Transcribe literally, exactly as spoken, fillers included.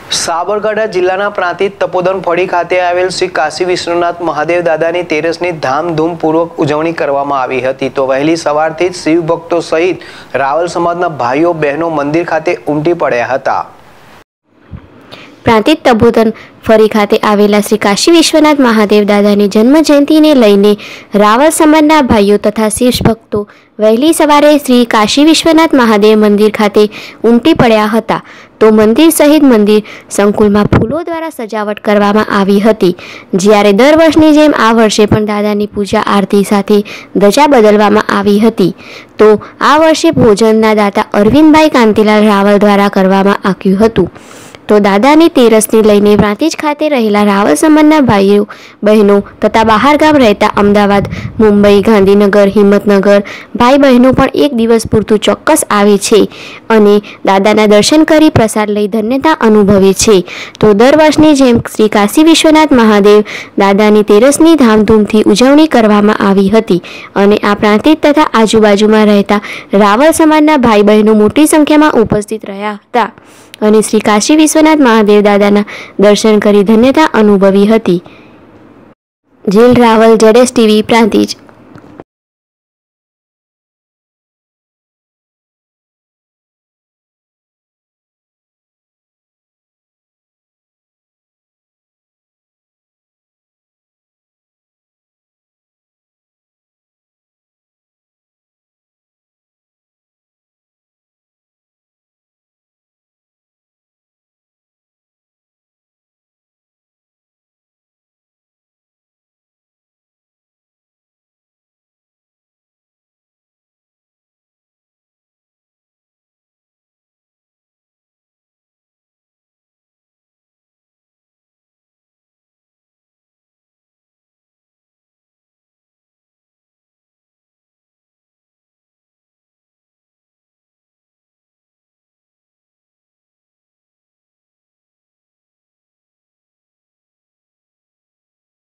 સાબરકાંઠા જિલ્લાના પ્રાંતિજ તપોધન ફળી ખાતે આવેલ શ્રી કાશી વિશ્વનાથ મહાદેવ દાદાની તેરસની ધામધૂમપૂર્વક ઉજવણી કરવામાં આવી હતી। તો વહેલી સવારથી જ શિવ ભક્તો સહિત રાવલ સમાજના ભાઈઓ બહેનો મંદિર ખાતે ઉમટી પડ્યા હતા। પ્રાંતિજ તપોધન ફળી ખાતે આવેલા શ્રી કાશી વિશ્વનાથ મહાદેવ દાદાની જન્મ જયંતિને લઈને રાવલ સમાજના ભાઈઓ તથા શિવ ભક્તો વહેલી સવારે શ્રી કાશી વિશ્વનાથ મહાદેવ મંદિર ખાતે ઉમટી પડ્યા હતા। તો મંદિર સહિત મંદિર સંકુલમાં ફૂલો દ્વારા સજાવટ કરવામાં આવી હતી। જ્યારે દર વર્ષની જેમ આ વર્ષે પણ દાદાની પૂજા આરતી સાથે ધજા બદલવામાં આવી હતી। તો આ વર્ષે ભોજનના દાતા અરવિંદભાઈ કાંતિલાલ રાવલ દ્વારા કરવામાં આવ્યું હતું। તો દાદાની તેરસને લઈને પ્રાંતિજ ખાતે રહેલા રાવલ સમાજના ભાઈઓ બહેનો તથા બહાર ગામ રહેતા અમદાવાદ, મુંબઈ, ગાંધીનગર, હિંમતનગર ભાઈ બહેનો પણ એક દિવસ પૂરતું ચોક્કસ આવે છે અને દાદાના દર્શન કરી પ્રસાદ લઈ ધન્યતા અનુભવે છે। તો દર વર્ષની જેમ શ્રી કાશી વિશ્વનાથ મહાદેવ દાદાની તેરસની ધામધૂમથી ઉજવણી કરવામાં આવી હતી અને આ પ્રાંતિજ તથા આજુબાજુમાં રહેતા રાવલ સમાજના ભાઈ બહેનો મોટી સંખ્યામાં ઉપસ્થિત રહ્યા હતા અને શ્રી કાશી વિશ્વનાથ મહાદેવ દાદાના દર્શન કરી ધન્યતા અનુભવી હતી। જેલ રાવલ, જેડેશ ટીવી, પ્રાંતિજ।